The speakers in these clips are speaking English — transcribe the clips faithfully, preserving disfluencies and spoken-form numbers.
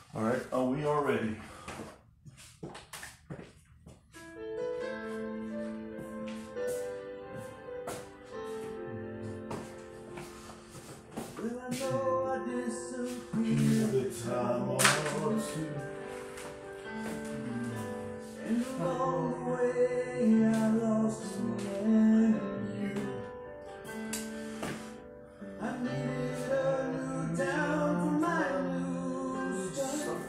All right, oh, we are ready. Well, I know I disappeared The time or two. and along the way I lost me and you. I needed a new town for my new start.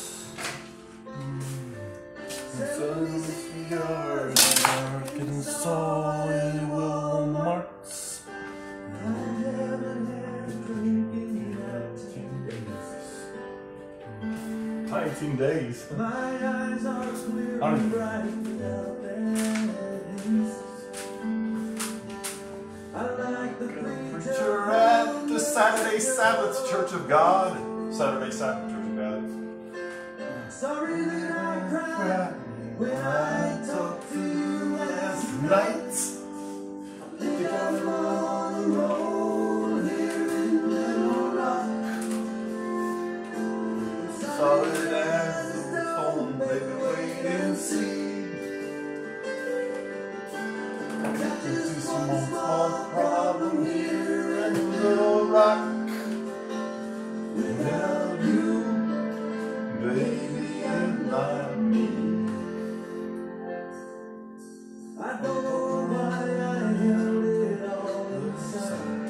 Since your dark and sorry will marks. I haven't had a drink in nineteen days. nineteen days. My eyes are clear Are- and bright without ends. I like the Preacher at the Saturday Sabbath Church of God. Saturday Sabbath Church of God. Sorry that I cried when I talked to you last Night. think I'm on the road here in Little Rock. Solid as the phone, baby, wait and see. Got Just this a one small, small problem here in Little Rock. Without you, baby, and not me. I don't know why I held it all inside.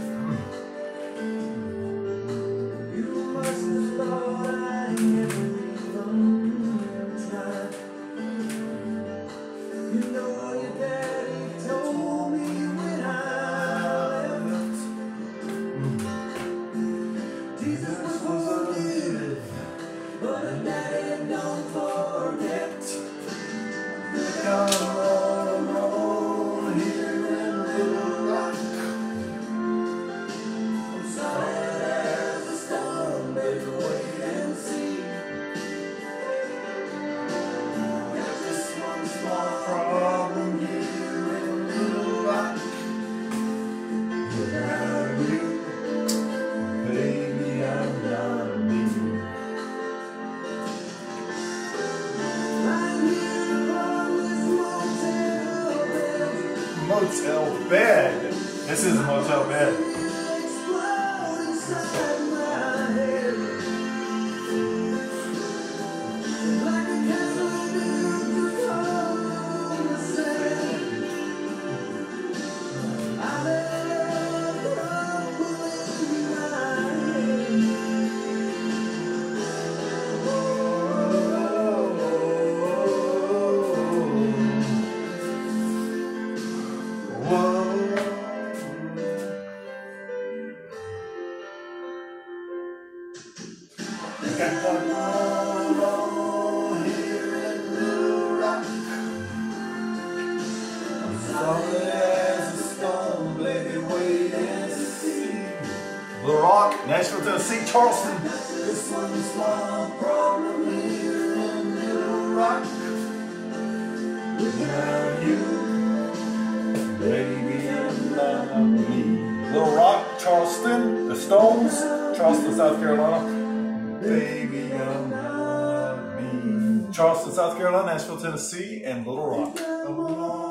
You must have thought I never even tried. You know your daddy told me when I left, Jesus was forgiven, but a daddy don't forget. Come on, on here in Little Rock. I'm solid as a stone, baby, wait and see. Got this one small problem here in Little Rock. Without you, baby, I'm not me. I'm here on this motel bed, Motel bed. This is a motel bed. explode inside my head. Like a castle built to fall on the sand. I let it crumble in my hand. Little Rock, Nashville, Tennessee, Charleston. This one small problem here in Little Rock. Without you, baby, I'm not me. Little Rock, Charleston, the Stones, Charleston, South Carolina. Baby, I'm not me. Charleston, South Carolina, Nashville, Tennessee, and Little Rock.